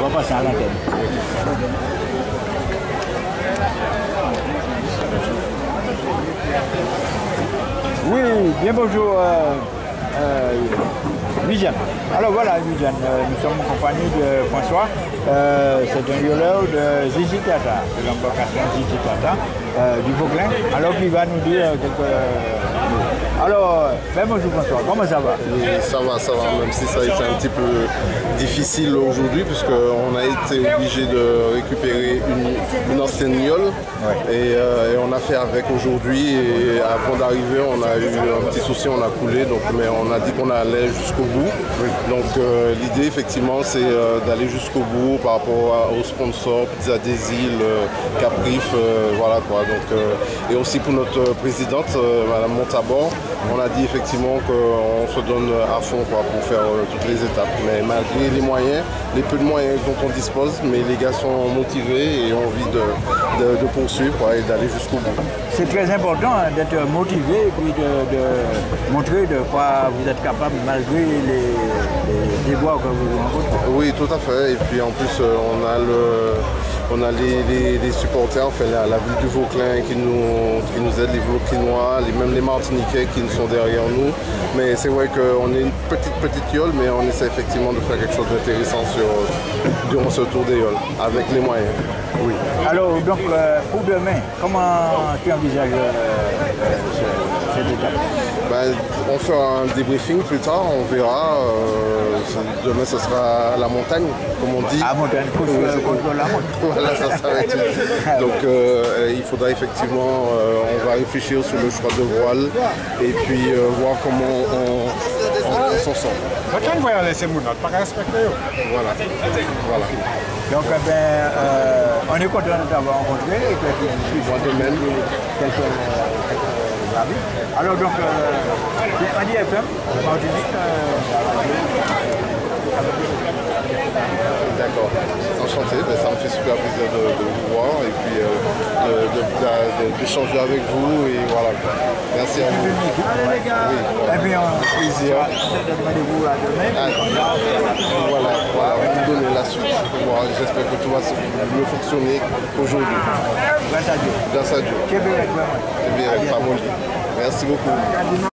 passer à l'antenne. Oui, bien bonjour, Viviane. Alors voilà, Viviane, nous sommes en compagnie de François. C'est un violeur de Zizi Tata, de l'embarcation Zizi Tata, du Vauclin. Alors, il va nous dire quelques mots. Alors, ben bonjour François, comment ça va? Oui, ça va, même si ça a été un petit peu difficile aujourd'hui, puisqu'on a été obligé de récupérer une ancienne yole, et on a fait avec aujourd'hui, et avant d'arriver, on a eu un petit souci, on a coulé, donc, mais on a dit qu'on allait jusqu'au bout. Donc l'idée, effectivement, c'est d'aller jusqu'au bout par rapport aux sponsors, Pizza des Îles, Caprif, voilà quoi. Donc, et aussi pour notre présidente, Madame Montabor, on a dit effectivement qu'on se donne à fond quoi, pour faire toutes les étapes. Mais malgré les moyens, les peu de moyens dont on dispose, mais les gars sont motivés et ont envie de poursuivre quoi, et d'aller jusqu'au bout. C'est très important hein, d'être motivé et puis de montrer de quoi vous êtes capable malgré les déboires que vous rencontrez. Oui, tout à fait. Et puis en plus, on a les supporters, enfin, la ville du Vauclin qui nous aident, les Vauclinois, même les Martiniquais qui sont derrière nous. Mais c'est vrai qu'on est une petite yole, mais on essaie effectivement de faire quelque chose d'intéressant durant ce tour des yoles, avec les moyens. Oui. Alors, donc, pour demain, comment tu envisages cette étape? Ben, on fera un débriefing plus tard, on verra. Demain, ce sera à la montagne, comme on dit. À montagne, contre la montagne. Voilà, ça s'arrête. Donc, il faudra effectivement, on va réfléchir sur le choix de voile et puis voir comment on s'en sort. Montagne, va laisser mon autre, pas respecter. Voilà. Donc, on est content de t'avoir rencontré et que tu de même. Alors donc, c'est Adi FM, Martinique. D'accord, enchanté, ça me fait super plaisir de vous voir et puis d'échanger avec vous et voilà. Merci à vous. Oui, et puis plaisir. Rendez-vous à demain. Voilà, on vous donne la suite. Voilà, j'espère que tout va mieux fonctionner aujourd'hui. Grâce à Dieu. Grâce à Dieu. Québec, vraiment. Pas bon. Merci beaucoup.